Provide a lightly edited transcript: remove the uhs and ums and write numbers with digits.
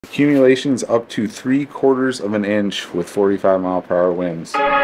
Accumulations up to 3/4 of an inch with 45-mile-per-hour winds.